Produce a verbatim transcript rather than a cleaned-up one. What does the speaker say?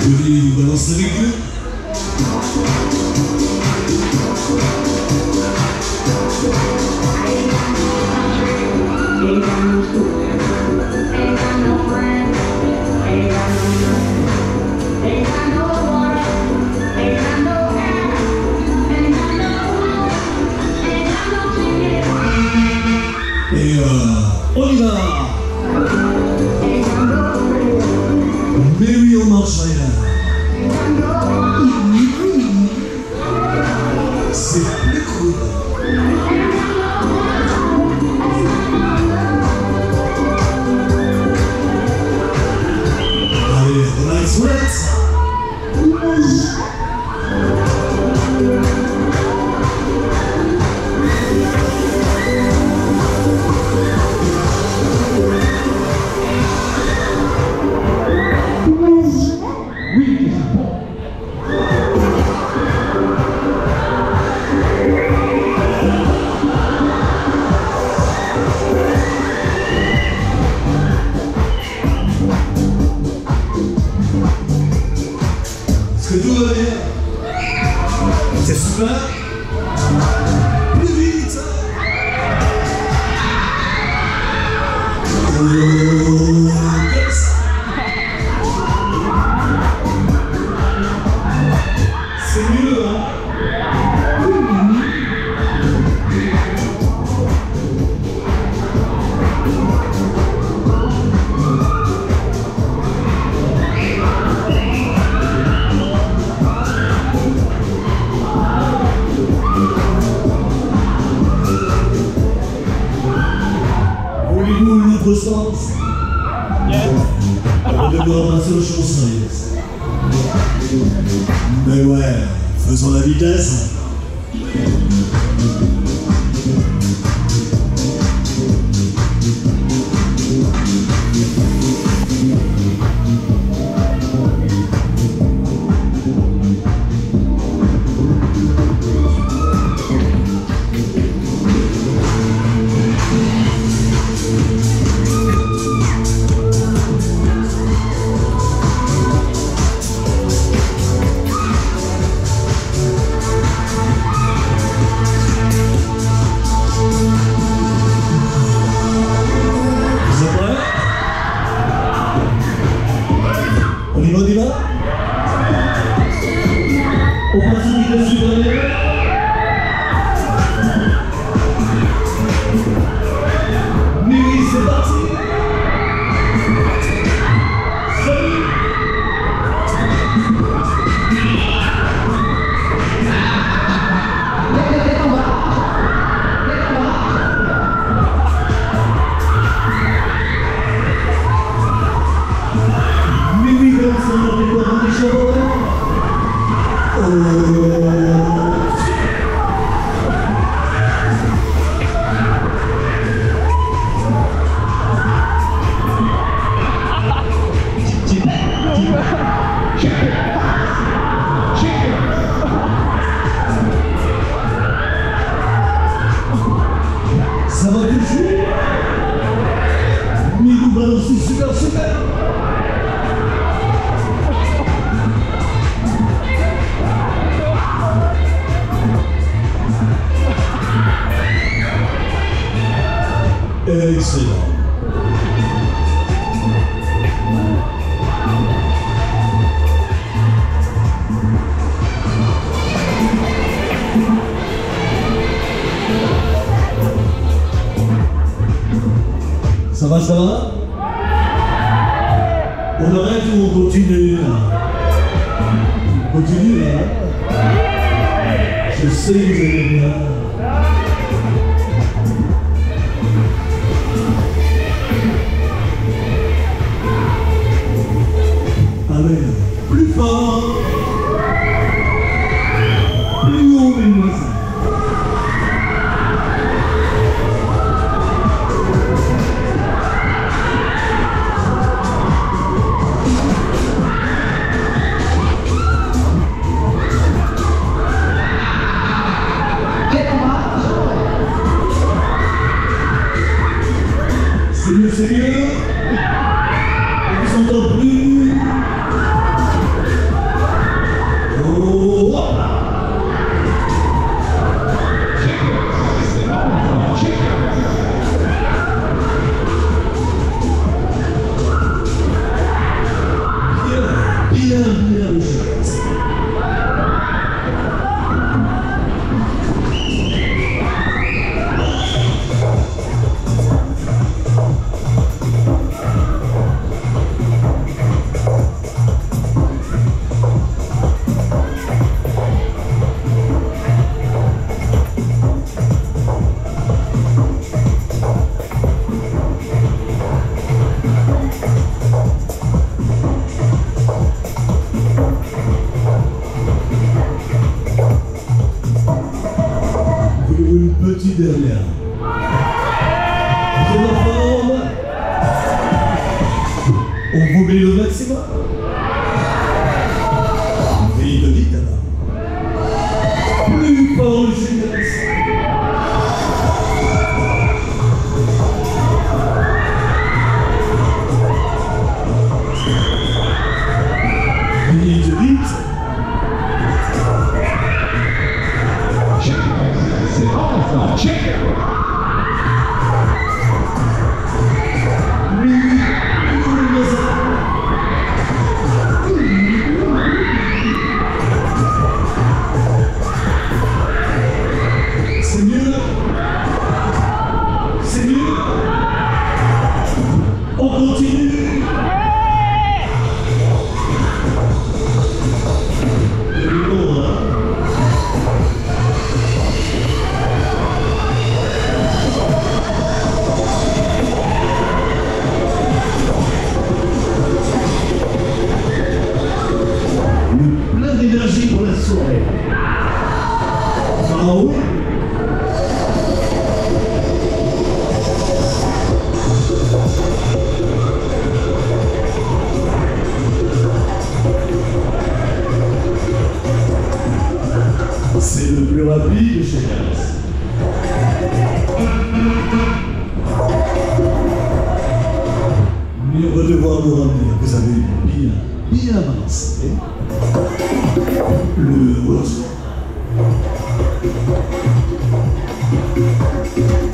Venez vous balancer avec eux. Et euh, on y va. Mais oui, on marche rien. C'est plus cool. Allez, on a une souhaite. Est-ce que tout va bien? C'est super. Plus vite. Oh, comme ça. C'est mieux, hein? Voulez-vous une autre sens? Yes. On va devoir passer aux choses sérieuses. Mais ouais, faisons la vitesse. On y va, on y va? On passe une vitesse supérieure. Mais oui, c'est parti. Salut. Mais oui, comme ça, on va voir des choses. Oh. Ça va toujours? Mais nous balancer super super. Excellent. Ça va, ça va? On arrête ou on continue là? On continue là? Je sais que vous allez bien. Allez, plus fort, plus haut, mesdemoiselles. Get petite dernière. Vous êtes en forme? On vous met le maximum. Vite, vite alors. Plus fort le G P S. Vite, vite. C'est bon, check. C'est mieux. C'est mieux. On continue. C'est long, hein? Plein d'énergie pour la soirée. Ah oui? C'est le plus rapide chez Gaz. Mais on va devoir nous ramener. Vous avez bien, bien avancé. Le retour.